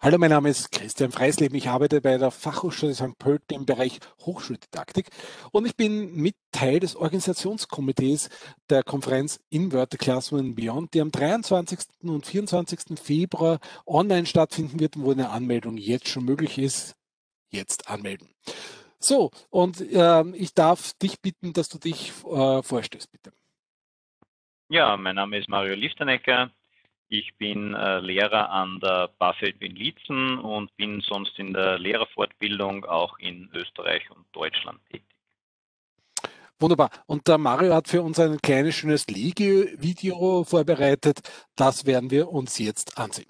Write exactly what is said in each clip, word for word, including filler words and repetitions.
Hallo, mein Name ist Christian Freisleben. Ich arbeite bei der Fachhochschule Sankt Pölten im Bereich Hochschuldidaktik und ich bin mit Teil des Organisationskomitees der Konferenz Inverted Classroom and Beyond, die am dreiundzwanzigsten und vierundzwanzigsten Februar online stattfinden wird, wo eine Anmeldung jetzt schon möglich ist. Jetzt anmelden. So, und äh, ich darf dich bitten, dass du dich äh, vorstellst, bitte. Ja, mein Name ist Mario Lieftanecker. Ich bin äh, Lehrer an der BAföG in Liezen und bin sonst in der Lehrerfortbildung auch in Österreich und Deutschland tätig. Wunderbar. Und der Mario hat für uns ein kleines, schönes Lego-Video vorbereitet. Das werden wir uns jetzt ansehen.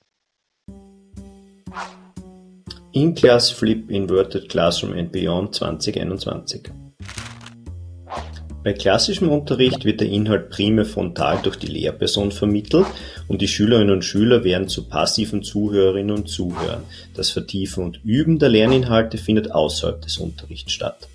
In-Class Flip Inverted Classroom and Beyond zwanzig einundzwanzig. Bei klassischem Unterricht wird der Inhalt primär frontal durch die Lehrperson vermittelt und die Schülerinnen und Schüler werden zu passiven Zuhörerinnen und Zuhörern. Das Vertiefen und Üben der Lerninhalte findet außerhalb des Unterrichts statt.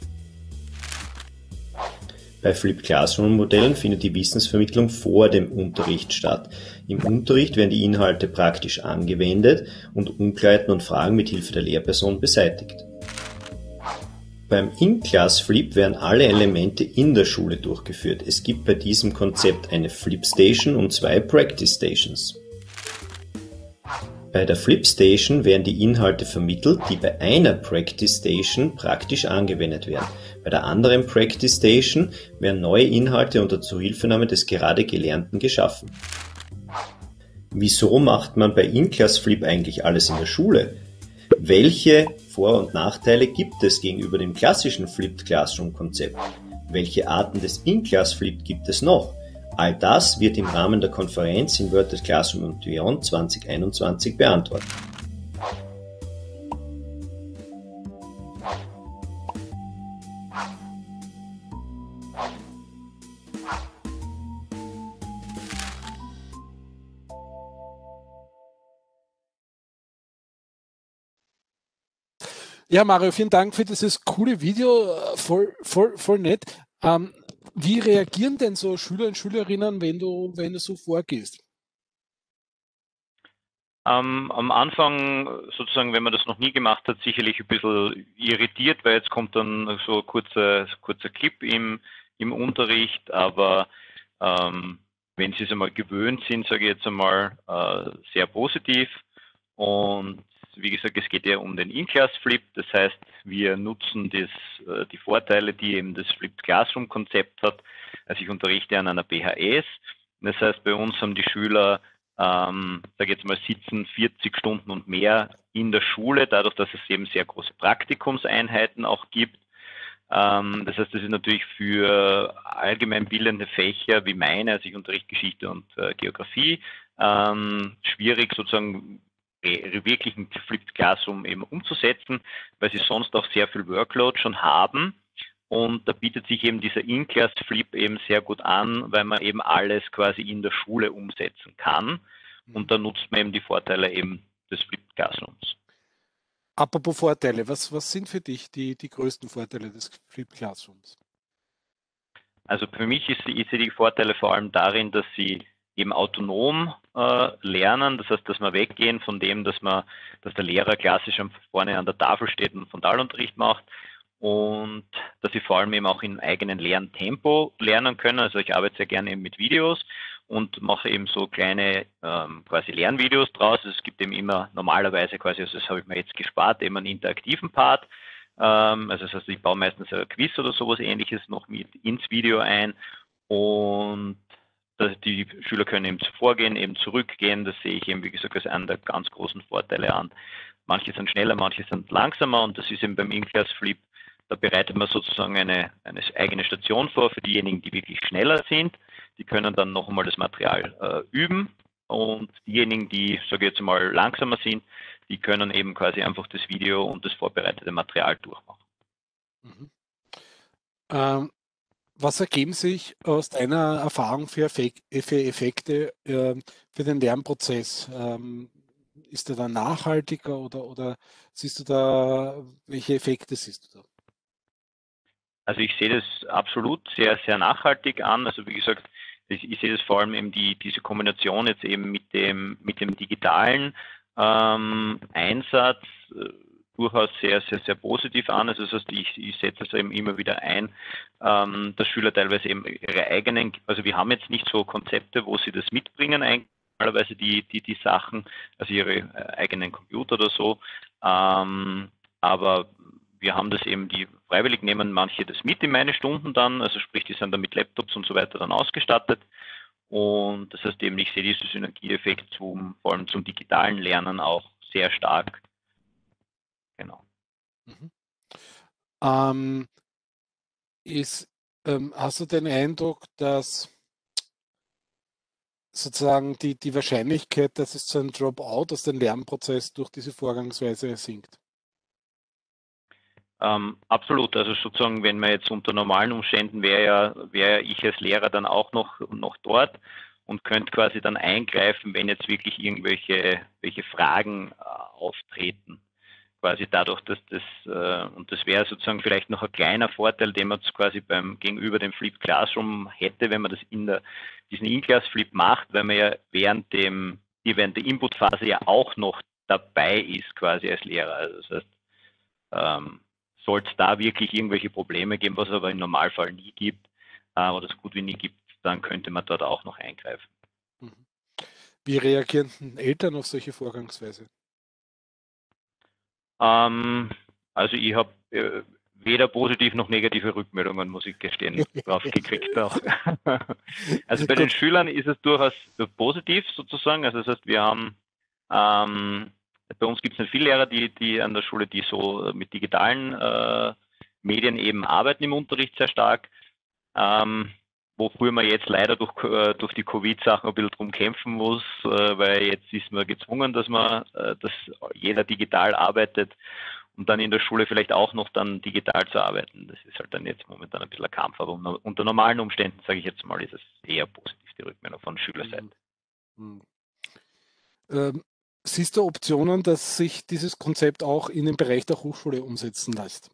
Bei Flipped Classroom Modellen findet die Wissensvermittlung vor dem Unterricht statt. Im Unterricht werden die Inhalte praktisch angewendet und Unklarheiten und Fragen mit Hilfe der Lehrperson beseitigt. Beim In-Class Flip werden alle Elemente in der Schule durchgeführt. Es gibt bei diesem Konzept eine Flip Station und zwei Practice Stations. Bei der Flip Station werden die Inhalte vermittelt, die bei einer Practice Station praktisch angewendet werden. Bei der anderen Practice Station werden neue Inhalte unter Zuhilfenahme des gerade Gelernten geschaffen. Wieso macht man bei In-Class Flip eigentlich alles in der Schule? Welche Vor- und Nachteile gibt es gegenüber dem klassischen Flipped Classroom Konzept? Welche Arten des In-Class Flip gibt es noch? All das wird im Rahmen der Konferenz Inverted Classroom and Beyond zwanzig einundzwanzig beantwortet. Ja, Mario, vielen Dank für dieses coole Video. Voll, voll, voll nett. Ähm, wie reagieren denn so Schüler und Schülerinnen, wenn du, wenn du so vorgehst? Ähm, am Anfang, sozusagen, wenn man das noch nie gemacht hat, sicherlich ein bisschen irritiert, weil jetzt kommt dann so ein kurzer, kurzer Clip im, im Unterricht, aber ähm, wenn sie es einmal gewöhnt sind, sage ich jetzt einmal, äh, sehr positiv. Und wie gesagt, es geht ja um den In-Class-Flip, das heißt, wir nutzen das, äh, die Vorteile, die eben das Flipped Classroom-Konzept hat. Also ich unterrichte an einer B H S, das heißt, bei uns haben die Schüler ähm, sage jetzt mal, sitzen vierzig Stunden und mehr in der Schule, dadurch, dass es eben sehr große Praktikumseinheiten auch gibt. Ähm, das heißt, das ist natürlich für allgemeinbildende Fächer wie meine, also ich unterrichte Geschichte und äh, Geografie, ähm, schwierig sozusagen wirklich ein Flipped Classroom eben umzusetzen, weil sie sonst auch sehr viel Workload schon haben. Und da bietet sich eben dieser In-Class-Flip eben sehr gut an, weil man eben alles quasi in der Schule umsetzen kann. Und da nutzt man eben die Vorteile eben des Flipped Classrooms. Apropos Vorteile, was, was sind für dich die, die größten Vorteile des Flipped Classrooms? Also für mich ist, ist die Vorteile vor allem darin, dass sie eben autonom äh, lernen, das heißt, dass wir weggehen von dem, dass man, dass der Lehrer klassisch vorne an der Tafel steht und Frontalunterricht macht, und dass sie vor allem eben auch im eigenen Lerntempo lernen können. Also ich arbeite sehr gerne eben mit Videos und mache eben so kleine ähm, quasi Lernvideos draus. Also es gibt eben immer normalerweise quasi, also das habe ich mir jetzt gespart, eben einen interaktiven Part. Ähm, also das heißt, ich baue meistens ein Quiz oder sowas Ähnliches noch mit ins Video ein, und dass die Schüler können eben vorgehen, eben zurückgehen. Das sehe ich eben, wie gesagt, als einen der ganz großen Vorteile an. Manche sind schneller, manche sind langsamer, und das ist eben beim In-Class Flip. Da bereitet man sozusagen eine, eine eigene Station vor für diejenigen, die wirklich schneller sind. Die können dann noch einmal das Material äh, üben, und diejenigen, die, sage ich jetzt mal, langsamer sind, die können eben quasi einfach das Video und das vorbereitete Material durchmachen. Mhm. Ähm, was ergeben sich aus deiner Erfahrung für, Effek für Effekte äh, für den Lernprozess? Ähm, ist der dann nachhaltiger oder, oder siehst du da, welche Effekte siehst du da? Also ich sehe das absolut sehr, sehr nachhaltig an. Also wie gesagt, ich, ich sehe das vor allem eben die, diese Kombination jetzt eben mit dem, mit dem Digitalen. ähm, Einsatz äh, durchaus sehr, sehr, sehr positiv an. Also das heißt, ich, ich setze es eben immer wieder ein, ähm, dass Schüler teilweise eben ihre eigenen, also wir haben jetzt nicht so Konzepte, wo sie das mitbringen, eigentlich normalerweise die, die, die Sachen, also ihre äh, eigenen Computer oder so, ähm, aber wir haben das eben, die freiwillig nehmen manche das mit in meine Stunden dann, also sprich, die sind dann mit Laptops und so weiter dann ausgestattet. Und das heißt eben, ich sehe diesen Synergieeffekt zum, vor allem zum digitalen Lernen auch sehr stark. Genau. Mhm. Ähm, ist, ähm, hast du den Eindruck, dass sozusagen die, die Wahrscheinlichkeit, dass es zu einem Dropout aus dem Lernprozess durch diese Vorgangsweise sinkt? Ähm, absolut. Also sozusagen, wenn man jetzt unter normalen Umständen wäre ja, wäre ich als Lehrer dann auch noch, noch dort und könnte quasi dann eingreifen, wenn jetzt wirklich irgendwelche welche Fragen äh, auftreten. Quasi dadurch, dass das, äh, und das wäre sozusagen vielleicht noch ein kleiner Vorteil, den man quasi beim gegenüber dem Flip Classroom hätte, wenn man das in der, diesen In-Class-Flip macht, weil man ja während dem, während der Input-Phase ja auch noch dabei ist, quasi als Lehrer. Also das heißt, ähm, sollte es da wirklich irgendwelche Probleme geben, was es aber im Normalfall nie gibt, äh, oder so gut wie nie gibt, dann könnte man dort auch noch eingreifen. Wie reagieren Eltern auf solche Vorgangsweise? Ähm, also ich habe äh, weder positiv noch negative Rückmeldungen, muss ich gestehen, drauf gekriegt auch. Also bei den Gut. Schülern ist es durchaus positiv sozusagen. Also das heißt, wir haben ähm, bei uns gibt es nicht viele Lehrer, die, die an der Schule, die so mit digitalen äh, Medien eben arbeiten im Unterricht sehr stark. Ähm, wofür man jetzt leider durch, äh, durch die Covid-Sachen ein bisschen drum kämpfen muss, äh, weil jetzt ist man gezwungen, dass man, äh, dass jeder digital arbeitet und dann in der Schule vielleicht auch noch dann digital zu arbeiten. Das ist halt dann jetzt momentan ein bisschen ein Kampf, aber unter normalen Umständen, sage ich jetzt mal, ist es eher positiv, die Rückmeldung von Schülerseite. Mhm. Ähm, siehst du Optionen, dass sich dieses Konzept auch in den Bereich der Hochschule umsetzen lässt?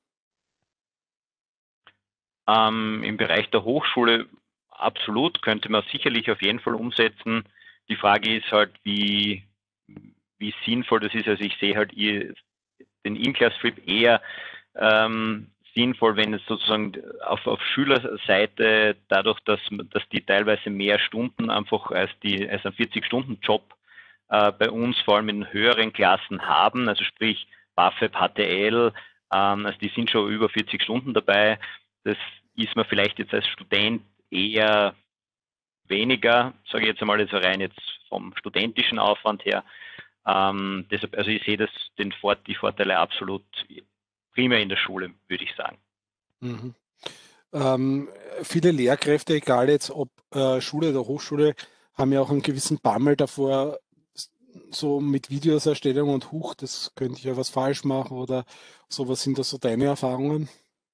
Ähm, Im Bereich der Hochschule absolut, könnte man sicherlich auf jeden Fall umsetzen. Die Frage ist halt, wie, wie sinnvoll das ist. Also ich sehe halt ihr, den In-Class-Flip eher ähm, sinnvoll, wenn es sozusagen auf, auf Schülerseite dadurch, dass, dass die teilweise mehr Stunden einfach als, die, als ein vierzig-Stunden-Job äh, bei uns vor allem in höheren Klassen haben, also sprich B A föB, H T L, ähm, also die sind schon über vierzig Stunden dabei. Das ist man vielleicht jetzt als Student eher weniger, sage ich jetzt einmal, jetzt rein jetzt vom studentischen Aufwand her. Ähm, deshalb, also ich sehe das, den Fort, die Vorteile absolut primär in der Schule, würde ich sagen. Mhm. Ähm, viele Lehrkräfte, egal jetzt ob äh, Schule oder Hochschule, haben ja auch einen gewissen Bammel davor, so mit Videoserstellung und Huch, das könnte ich ja was falsch machen oder so. Was sind da so deine Erfahrungen?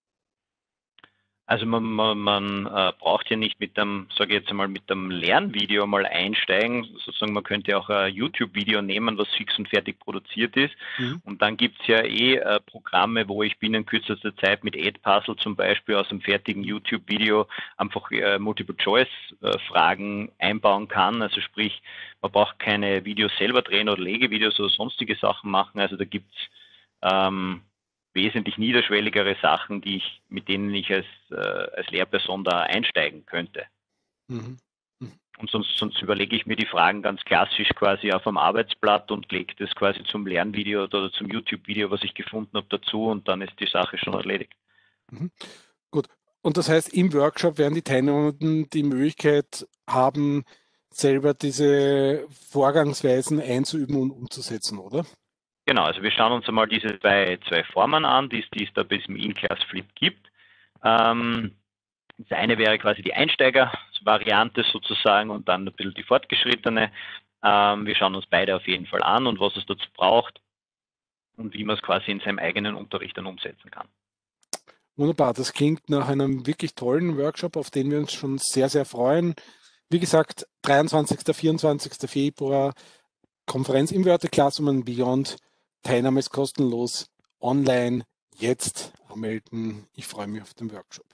Also man, man, man äh, braucht ja nicht mit dem, sage ich jetzt einmal, mit dem Lernvideo mal einsteigen. Sozusagen, man könnte auch ein YouTube-Video nehmen, was fix und fertig produziert ist. Mhm. Und dann gibt's ja eh äh, Programme, wo ich binnen kürzester Zeit mit Edpuzzle zum Beispiel aus einem fertigen YouTube-Video einfach äh, Multiple-Choice-Fragen einbauen kann. Also sprich, man braucht keine Videos selber drehen oder Legevideos oder sonstige Sachen machen. Also da gibt's ähm, wesentlich niederschwelligere Sachen, die ich, mit denen ich als, äh, als Lehrperson da einsteigen könnte. Mhm. Mhm. Und sonst, sonst überlege ich mir die Fragen ganz klassisch quasi auf dem Arbeitsblatt und lege das quasi zum Lernvideo oder zum YouTube-Video, was ich gefunden habe, dazu und dann ist die Sache schon erledigt. Mhm. Gut. Und das heißt, im Workshop werden die Teilnehmenden die Möglichkeit haben, selber diese Vorgangsweisen einzuüben und umzusetzen, oder? Genau, also wir schauen uns einmal diese zwei, zwei Formen an, die es, die es da bis zum In-Class-Flip gibt. Ähm, das eine wäre quasi die Einsteiger-Variante sozusagen und dann ein bisschen die fortgeschrittene. Ähm, wir schauen uns beide auf jeden Fall an und was es dazu braucht und wie man es quasi in seinem eigenen Unterricht dann umsetzen kann. Wunderbar, das klingt nach einem wirklich tollen Workshop, auf den wir uns schon sehr, sehr freuen. Wie gesagt, dreiundzwanzigster vierundzwanzigster Februar, Konferenz Inverted Classroom and Beyond. Teilnahme ist kostenlos. Online jetzt anmelden. Ich freue mich auf den Workshop.